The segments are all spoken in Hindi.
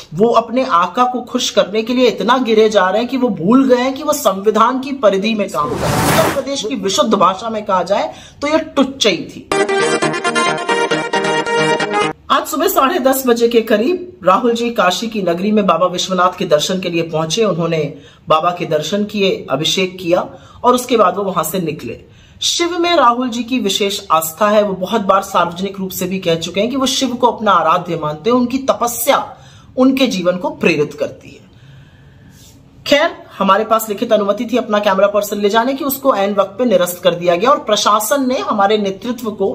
वो अपने आका को खुश करने के लिए इतना गिरे जा रहे हैं कि वो भूल गए हैं कि वो संविधान की परिधि में काम कर रहे हैं। उत्तर प्रदेश की विशुद्ध भाषा में कहा जाए तो ये टुच्चई थी। आज सुबह 10:30 बजे के करीब राहुल जी काशी की नगरी में बाबा विश्वनाथ के दर्शन के लिए पहुंचे। उन्होंने बाबा के दर्शन किए, अभिषेक किया और उसके बाद वो वहां से निकले। शिव में राहुल जी की विशेष आस्था है। वो बहुत बार सार्वजनिक रूप से भी कह चुके हैं कि वो शिव को अपना आराध्य मानते हैं। उनकी तपस्या उनके जीवन को प्रेरित करती है। खैर, हमारे पास लिखित अनुमति थी अपना कैमरा पर्सन ले जाने की, उसको ऐन वक्त पे निरस्त कर दिया गया और प्रशासन ने हमारे नेतृत्व को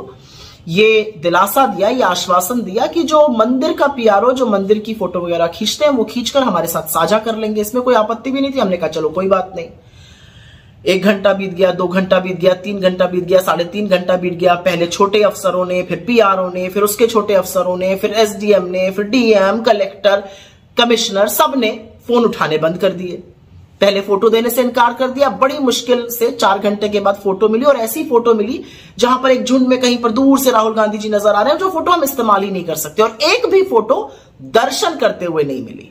ये दिलासा दिया, ये आश्वासन दिया कि जो मंदिर का पीआरओ, जो मंदिर की फोटो वगैरह खींचते हैं, वो खींचकर हमारे साथ साझा कर लेंगे। इसमें कोई आपत्ति भी नहीं थी। हमने कहा चलो कोई बात नहीं। 1 घंटा बीत गया, 2 घंटा बीत गया, 3 घंटा बीत गया, 3.5 घंटा बीत गया। पहले छोटे अफसरों ने, फिर पीआरओ ने, फिर उसके छोटे अफसरों ने, फिर एसडीएम ने, फिर डीएम, कलेक्टर, कमिश्नर, सब ने फोन उठाने बंद कर दिए। पहले फोटो देने से इनकार कर दिया। बड़ी मुश्किल से 4 घंटे के बाद फोटो मिली और ऐसी फोटो मिली जहां पर एक झुंड में कहीं पर दूर से राहुल गांधी जी नजर आ रहे हैं, जो फोटो हम इस्तेमाल ही नहीं कर सकते। और एक भी फोटो दर्शन करते हुए नहीं मिली।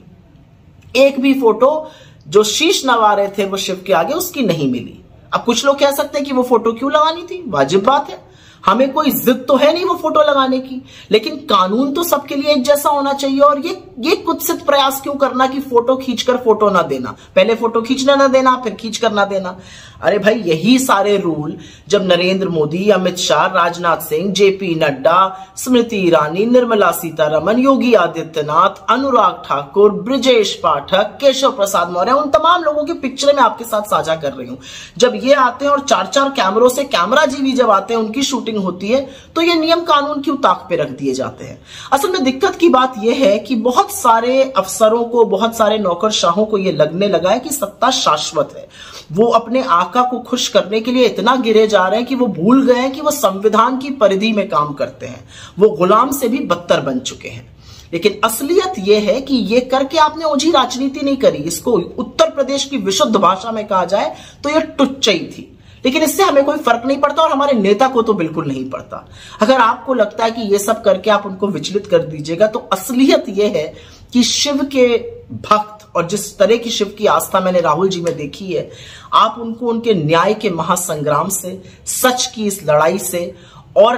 एक भी फोटो जो शीश नवा रहे थे वो शिव के आगे, उसकी नहीं मिली। अब कुछ लोग कह सकते हैं कि वो फोटो क्यों लगानी थी, वाजिब बात है। हमें कोई जिद तो है नहीं वो फोटो लगाने की, लेकिन कानून तो सबके लिए एक जैसा होना चाहिए। और ये कुत्सित प्रयास क्यों करना कि फोटो खींचकर फोटो ना देना, पहले फोटो खींचना ना देना, फिर खींचकर ना देना। अरे भाई, यही सारे रूल जब नरेंद्र मोदी, अमित शाह, राजनाथ सिंह, जेपी नड्डा, स्मृति ईरानी, निर्मला सीतारमन, योगी आदित्यनाथ, अनुराग ठाकुर, ब्रिजेश पाठक, केशव प्रसाद मौर्य, उन तमाम लोगों की पिक्चरें मैं आपके साथ साझा कर रही हूं। जब ये आते हैं और 4-4 कैमरों से कैमरा जीवी जब आते हैं, उनकी शूटिंग होती है, तो ये नियम कानून क्यों ताक पे रख दिए जाते हैं। असल में दिक्कत की बात यह है कि बहुत सारे अफसरों को, बहुत सारे नौकरशाहों को यह लगने लगा है कि सत्ता शाश्वत है। वो अपने आका को खुश करने के लिए इतना गिरे जा रहे हैं कि वो भूल गए हैं कि वो संविधान की परिधि में काम करते हैं। वो गुलाम से भी बदतर बन चुके हैं। लेकिन असलियत यह है कि ये करके आपने ओझी राजनीति नहीं करी। इसको उत्तर प्रदेश की विशुद्ध भाषा में कहा जाए तो यह टुच्चई थी। लेकिन इससे हमें कोई फर्क नहीं पड़ता और हमारे नेता को तो बिल्कुल नहीं पड़ता। अगर आपको लगता है कि ये सब करके आप उनको विचलित कर दीजिएगा, तो असलियत यह है कि शिव के भक्त और जिस तरह की शिव की आस्था मैंने राहुल जी में देखी है, आप उनको उनके न्याय के महासंग्राम से, सच की इस लड़ाई से और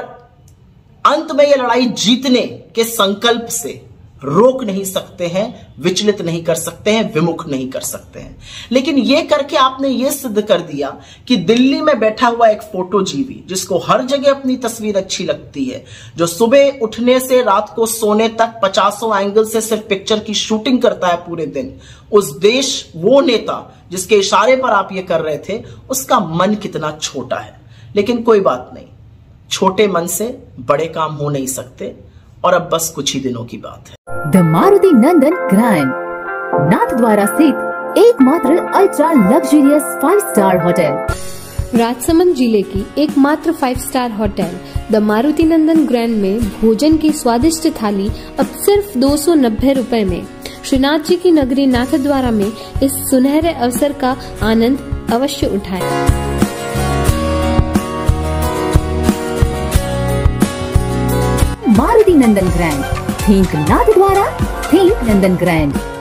अंत में यह लड़ाई जीतने के संकल्प से रोक नहीं सकते हैं, विचलित नहीं कर सकते हैं, विमुख नहीं कर सकते हैं। लेकिन यह करके आपने यह सिद्ध कर दिया कि दिल्ली में बैठा हुआ एक फोटो जीवी, जिसको हर जगह अपनी तस्वीर अच्छी लगती है, जो सुबह उठने से रात को सोने तक 50 एंगल से सिर्फ पिक्चर की शूटिंग करता है पूरे दिन, उस देश, वो नेता जिसके इशारे पर आप ये कर रहे थे, उसका मन कितना छोटा है। लेकिन कोई बात नहीं, छोटे मन से बड़े काम हो नहीं सकते और अब बस कुछ ही दिनों की बात है। द मारुति नंदन ग्रैंड, नाथद्वारा स्थित एकमात्र ultra luxurious 5 star hotel. Rajsamand जिले की एकमात्र 5 star hotel the Maruti Nandan Grand में भोजन की स्वादिष्ट थाली अब सिर्फ 290 रुपए में। श्रीनाथ जी की नगरी नाथद्वारा में इस सुनहरे अवसर का आनंद अवश्य उठाएं। Maruti Nandan Grand, think Nathdwara, think Nandan grand.